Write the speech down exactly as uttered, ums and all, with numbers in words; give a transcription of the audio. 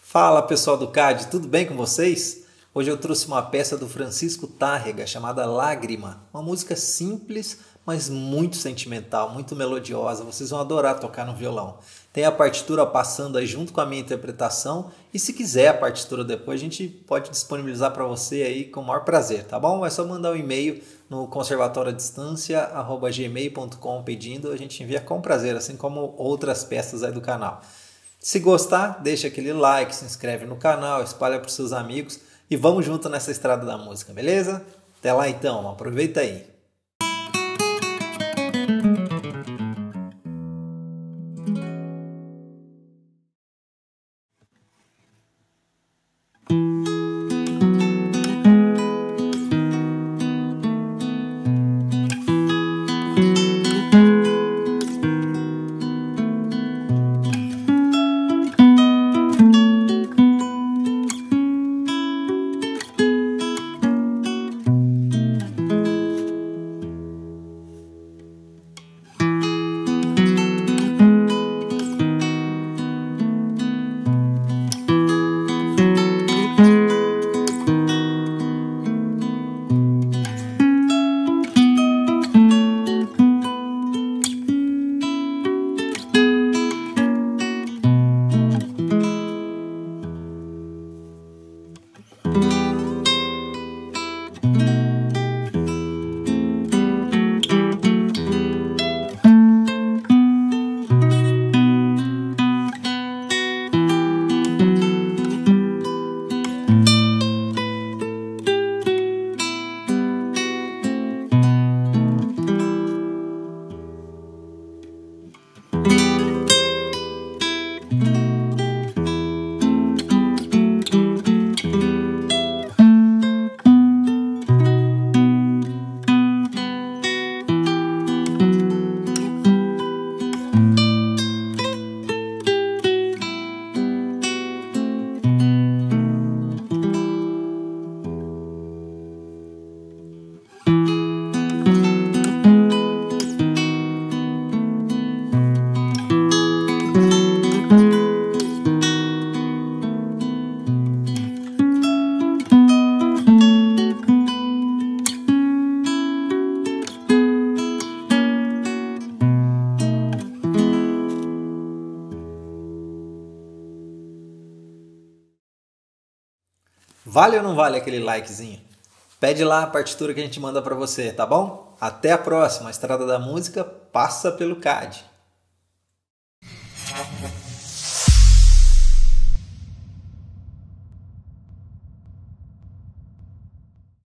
Fala pessoal do C A D, tudo bem com vocês? Hoje eu trouxe uma peça do Francisco Tárrega chamada Lágrima, uma música simples, mas muito sentimental, muito melodiosa, vocês vão adorar tocar no violão. Tem a partitura passando aí junto com a minha interpretação e se quiser a partitura depois a gente pode disponibilizar para você aí com o maior prazer, tá bom? É só mandar um e-mail no conservatório à distância arroba gmail ponto com pedindo, a gente envia com prazer, assim como outras peças aí do canal. Se gostar, deixa aquele like, se inscreve no canal, espalha para os seus amigos e vamos junto nessa estrada da música, beleza? Até lá então, aproveita aí! Vale ou não vale aquele likezinho? Pede lá a partitura que a gente manda para você, tá bom? Até a próxima, a Estrada da Música passa pelo C A D.